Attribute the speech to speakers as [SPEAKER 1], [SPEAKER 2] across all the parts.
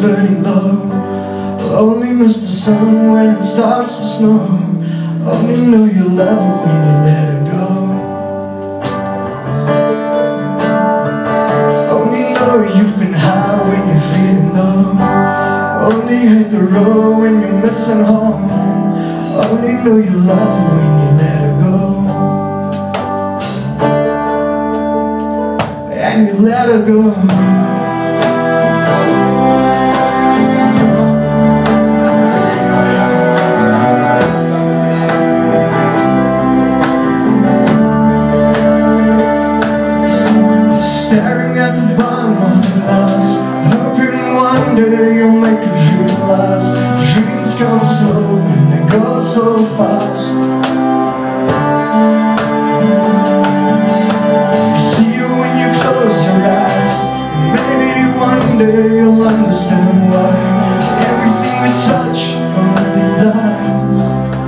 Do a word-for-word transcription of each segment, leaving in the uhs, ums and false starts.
[SPEAKER 1] burning low. Only miss the sun when it starts to snow. Only know you love her when you let her go. Only know you've been high when you're feeling low. Only hate the road when you're missing home. Only know you love her when you let her go. And you let her go. Staring at the bottom of the glass, hoping one day you'll make a dream last. Dreams come slow and they go so fast. You see you when you close your eyes. Maybe one day you'll understand why everything we touch only dies.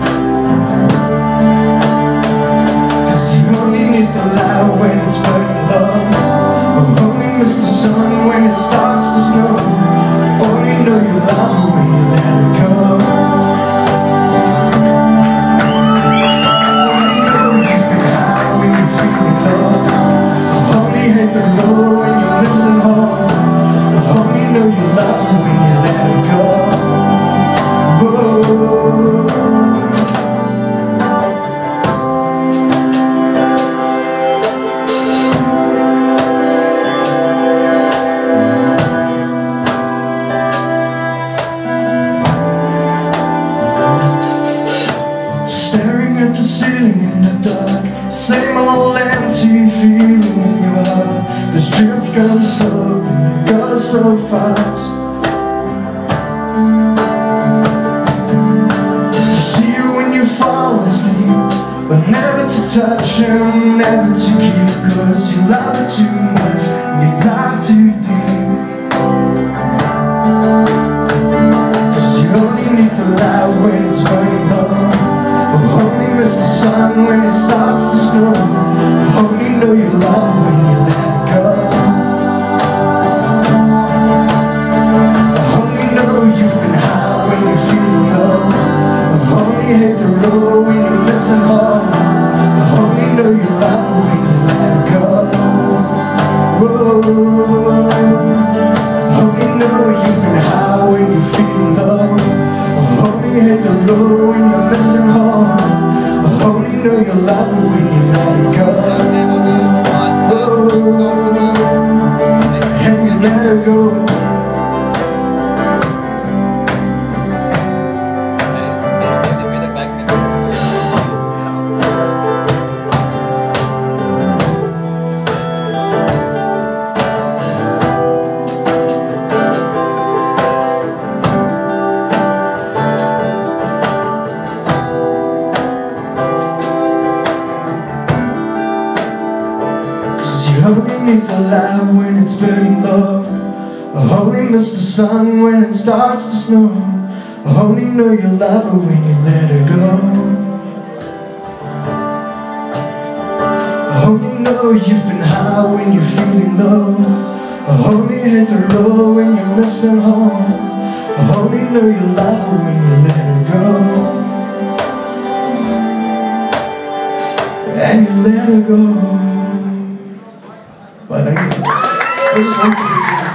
[SPEAKER 1] Cause you only need the light when it's burning low. Only miss the sun when it starts to snow. Only know you love her when you let her go. Only know you've been high when you're feeling low. Only hate the road when you're missing home. Only know you love her when you let her go. Whoa. Staring at the ceiling in the dark, same old empty feeling in your heart. Cause dreams come slow and they go so fast. You see you when you fall asleep, but never to touch and never to keep. Cause you love her too much and you dive too deep. Cause you only need the light when it's burning low. Only miss the sun when it starts to snow. Only know you love when you let it go. Only know you've been high when you're feeling low. Only hate the road when you're missing home. Only know you love when you let it go. Whoa. Only know you've been high when you're feeling low. Only hate the road when you're missing home. Only know you love her when you let it go. Oh, and you let her go. You only need the light when it's burning low. Only miss the sun when it starts to snow. Only know you love her when you let her go. Only know you've been high when you're feeling low. Only hit the road when you're missing home. Only know you love her when you let her go. And you let her go. But I mean,